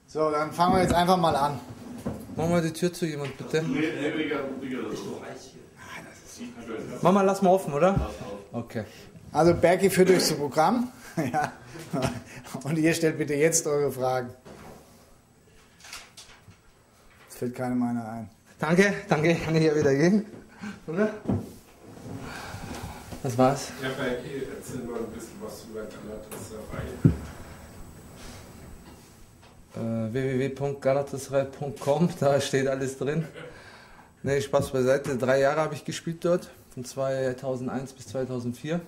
So, dann fangen wir jetzt einfach mal an. Mach mal die Tür zu, jemand bitte. Mama, lass mal offen, oder? Okay. Also Berki führt durchs Programm. Ja. Und ihr stellt bitte jetzt eure Fragen. Es fällt keine meiner ein. Danke, kann ich ja wieder gehen. Oder? Das war's. Ja, Berki, erzähl mal ein bisschen was über Galatasaray. www.galatasaray.com, da steht alles drin. Nee, Spaß beiseite. 3 Jahre habe ich gespielt dort, von 2001 bis 2004.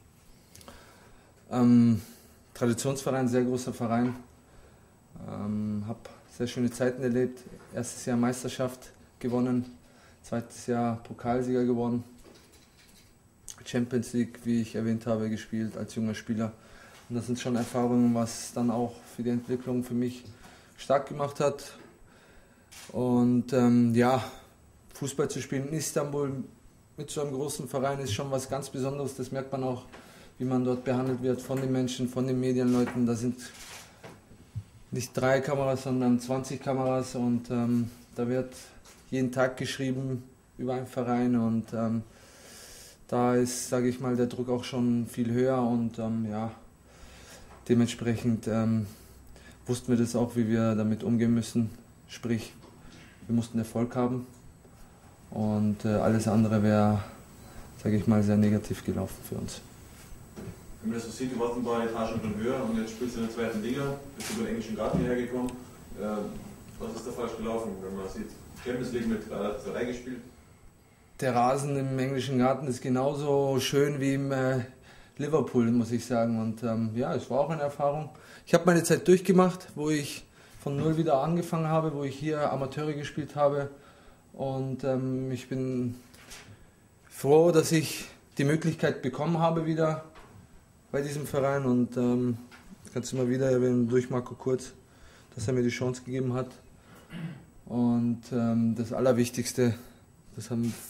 Traditionsverein, sehr großer Verein. Habe sehr schöne Zeiten erlebt. Erstes Jahr Meisterschaft gewonnen, zweites Jahr Pokalsieger gewonnen. Champions League, wie ich erwähnt habe, gespielt als junger Spieler. Und das sind schon Erfahrungen, was dann auch für die Entwicklung für mich stark gemacht hat. Und ja, Fußball zu spielen in Istanbul mit so einem großen Verein ist schon was ganz Besonderes. Das merkt man auch, wie man dort behandelt wird von den Menschen, von den Medienleuten. Da sind nicht 3 Kameras, sondern 20 Kameras und da wird jeden Tag geschrieben über einen Verein und da ist, sage ich mal, der Druck auch schon viel höher und ja, dementsprechend wussten wir das auch, wie wir damit umgehen müssen. Sprich, wir mussten Erfolg haben und alles andere wäre, sage ich mal, sehr negativ gelaufen für uns. Wenn man das so sieht, du warst ein paar Etagen schon höher und jetzt spielst du in der 2. Liga, bist du über den englischen Garten hierher gekommen. Was ist da falsch gelaufen, wenn man sieht? Champions League mit Galatasaray gespielt? Der Rasen im englischen Garten ist genauso schön wie im Liverpool, muss ich sagen. Und ja, es war auch eine Erfahrung. Ich habe meine Zeit durchgemacht, wo ich von null wieder angefangen habe, wo ich hier Amateure gespielt habe. Und ich bin froh, dass ich die Möglichkeit bekommen habe wieder bei diesem Verein. Und ich kann es immer wieder erwähnen durch Marco Kurz, dass er mir die Chance gegeben hat. Und das Allerwichtigste, das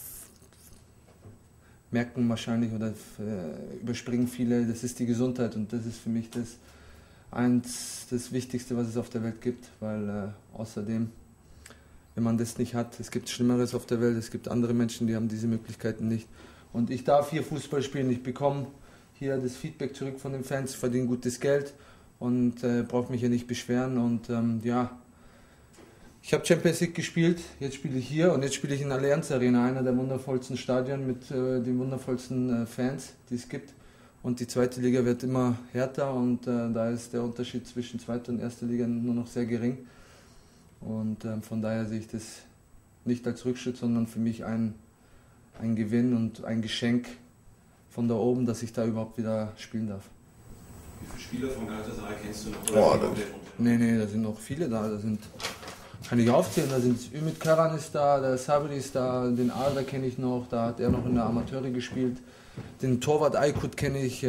merken wahrscheinlich oder überspringen viele, das ist die Gesundheit und das ist für mich das Wichtigste, was es auf der Welt gibt, weil außerdem, wenn man das nicht hat, es gibt Schlimmeres auf der Welt, es gibt andere Menschen, die haben diese Möglichkeiten nicht und ich darf hier Fußball spielen, ich bekomme hier das Feedback zurück von den Fans, verdiene gutes Geld und brauche mich hier nicht beschweren und ja, ich habe Champions League gespielt, jetzt spiele ich hier und jetzt spiele ich in der Allianz Arena, einer der wundervollsten Stadien mit den wundervollsten Fans, die es gibt. Und die 2. Liga wird immer härter und da ist der Unterschied zwischen 2. und 1. Liga nur noch sehr gering. Und von daher sehe ich das nicht als Rückschritt, sondern für mich ein Gewinn und ein Geschenk von da oben, dass ich da überhaupt wieder spielen darf. Wie viele Spieler von Galatasaray kennst du noch? Nee, da sind noch viele da. Kann ich aufzählen, da sind Ümit Karan ist da, der Sabri ist da, den Adler kenne ich noch, da hat er noch in der Amateure gespielt, den Torwart Aykut kenne ich,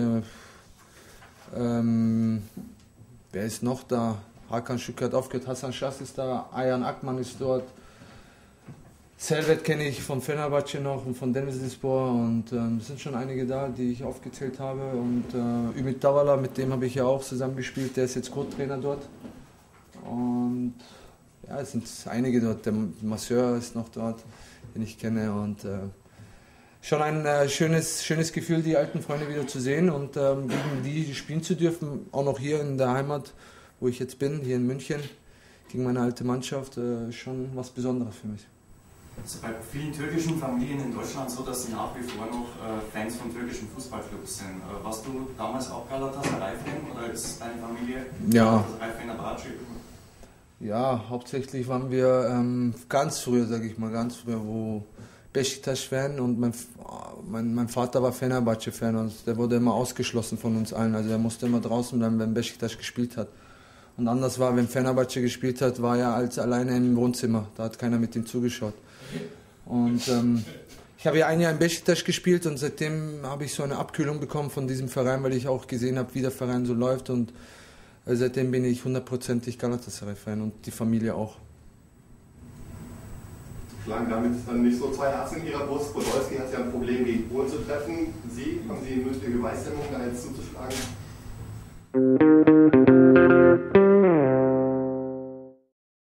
wer ist noch da, Hakan Şükür hat aufgehört, Hasan Şas ist da, Ayhan Akman ist dort, Servet kenne ich von Fenerbahçe noch und von Denizlispor und es sind schon einige da, die ich aufgezählt habe und Ümit Davala, mit dem habe ich ja auch zusammen gespielt, der ist jetzt Co-Trainer dort und ja, es sind einige dort, der Masseur ist noch dort, den ich kenne und schon ein schönes Gefühl, die alten Freunde wieder zu sehen und gegen die spielen zu dürfen, auch noch hier in der Heimat, wo ich jetzt bin, hier in München, gegen meine alte Mannschaft, schon was Besonderes für mich. Es ist bei vielen türkischen Familien in Deutschland so, dass sie nach wie vor noch Fans von türkischen Fußballclubs sind. Warst du damals auch Galatasaray-Fan oder ist deine Familie Galatasaray-Fenerbahçe? Ja, hauptsächlich waren wir ganz früher, wo Beşiktaş-Fan und mein Vater war Fenerbahçe-Fan und der wurde immer ausgeschlossen von uns allen. Also er musste immer draußen bleiben, wenn Beşiktaş gespielt hat. Und anders war, wenn Fenerbahçe gespielt hat, war er als alleine im Wohnzimmer. Da hat keiner mit ihm zugeschaut. Und ich habe ja ein Jahr in Beşiktaş gespielt und seitdem habe ich so eine Abkühlung bekommen von diesem Verein, weil ich auch gesehen habe, wie der Verein so läuft und seitdem bin ich 100%ig Galatasaray-Fan und die Familie auch. Schlagen damit dann nicht so 2 Herzen in ihrer Brust. Podolski hat ja ein Problem, gegen Polen zu treffen. Haben Sie eine mündliche Beweishemmung, da jetzt zuzuschlagen?